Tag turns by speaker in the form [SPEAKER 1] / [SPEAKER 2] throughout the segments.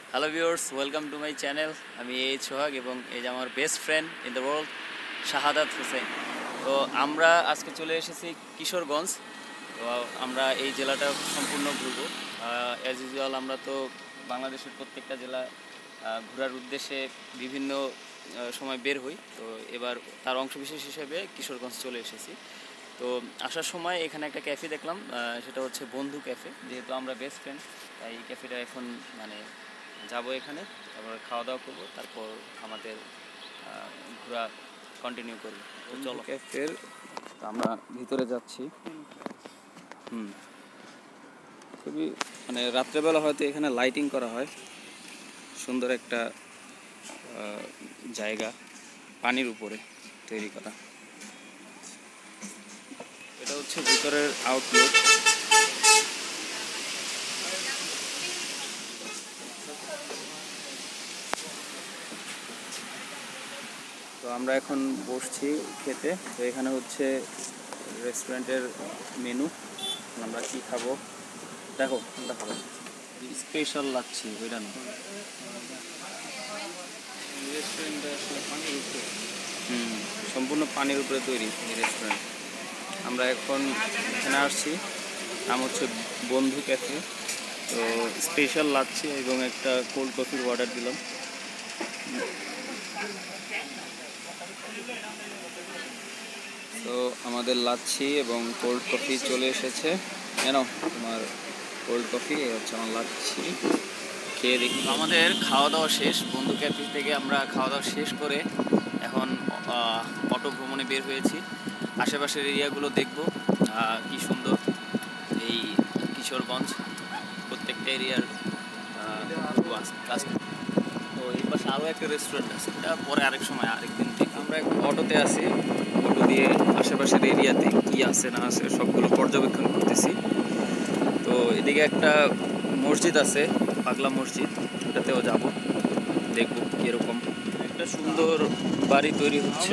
[SPEAKER 1] Hello viewers, welcome to my channel. আমি সোহাগ এবং এই যে আমার best friend in the world Shahadat Hossain. তো আমরা আজকে চলে এসেছি কিশোরগঞ্জ। তো আমরা এই জেলাটা সম্পূর্ণ ঘুরবো। অ্যাজ ইউজুয়াল আমরা তো বাংলাদেশের প্রত্যেকটা জেলা ঘোরার উদ্দেশ্যে বিভিন্ন সময় বের হই। তো এবার তার অংশবিশেষ হিসেবে কিশোরগঞ্জ চলে এসেছি। তো আসার সময় এখানে একটা ক্যাফে দেখলাম, সেটা হচ্ছে বন্ধু ক্যাফে। যেহেতু আমরা বেস্ট ফ্রেন্ড, তাই এই ক্যাফেটা এখন যাবো এখানে, তারপর খাওয়া দাওয়া করবো, তারপর আমাদের ঘোরা কন্টিনিউ করবো। তো চলো ক্যাফের আমরা ভিতরে যাচ্ছি। খুবই রাত্রেবেলা হয়তো এখানে লাইটিং করা হয়। সুন্দর একটা জায়গা, পানির উপরে তৈরি করা। এটা হচ্ছে ভিতরের আউটলুক। তো আমরা এখন বসছি খেতে। তো এখানে হচ্ছে রেস্টুরেন্টের মেনু। আমরা কি খাবো দেখো, দেখাবো। স্পেশাল লাগছে ওইটা না, রেস্টুরেন্টটা আসলে পানির উপরে, সম্পূর্ণ পানির উপরে তৈরি এই রেস্টুরেন্ট। আমরা এখন এখানে আসছি, নাম হচ্ছে বন্ধু ক্যাফে। তো স্পেশাল লাগছে এবং একটা কোল্ড কফির অর্ডার দিলাম। তো আমাদের লাচ্ছি এবং কোল্ড কফি চলে এসেছে। কেন তোমার কোল্ড কফি, হচ্ছে আমার লাচ্ছি। খেয়ে দেখি। আমাদের খাওয়া দাওয়া শেষ। বন্ধু ক্যাফে থেকে আমরা খাওয়া দাওয়া শেষ করে এখন অটো ভ্রমণে বের হয়েছি। আশেপাশের এরিয়াগুলো দেখবো, কি সুন্দর এই কিশোরগঞ্জ। প্রত্যেকটা এরিয়ার কাজ। তো এই পাশে আরও একটা রেস্টুরেন্ট আছে, এটা পরে আরেক সময় আরেকদিন দেখি। আমরা এখন অটোতে আছি, অটো দিয়ে আশেপাশের এরিয়াতে কি আছে না আছে সবগুলো পর্যবেক্ষণ করতেছি। তো এদিকে একটা মসজিদ আছে, পাগলা মসজিদ, ওটাতেও যাব, দেখবো কীরকম। একটা সুন্দর বাড়ি তৈরি হচ্ছে।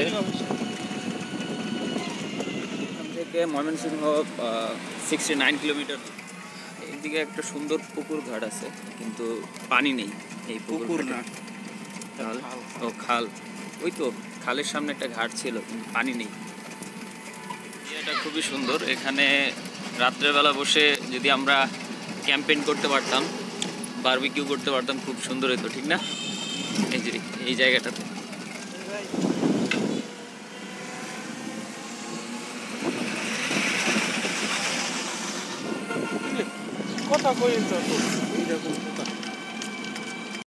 [SPEAKER 1] এখান থেকে ময়মনসিংহ 69 কিলোমিটার। এইদিকে একটা সুন্দর পুকুর ঘাট আছে, কিন্তু পানি নেই। এই পুকুর না, খাল। ও খাল, ওই তো খালের সামনে একটা ঘাট ছিল, কিন্তু পানি নেই। এটা খুবই সুন্দর। এখানে রাত্রেবেলা বসে যদি আমরা ক্যাম্পেইন করতে পারতাম, বারবিকিউ করতে পারতাম, খুব সুন্দর হতো, ঠিক না? এই যে এই জায়গাটাতে
[SPEAKER 2] কথা কই তো এইরকম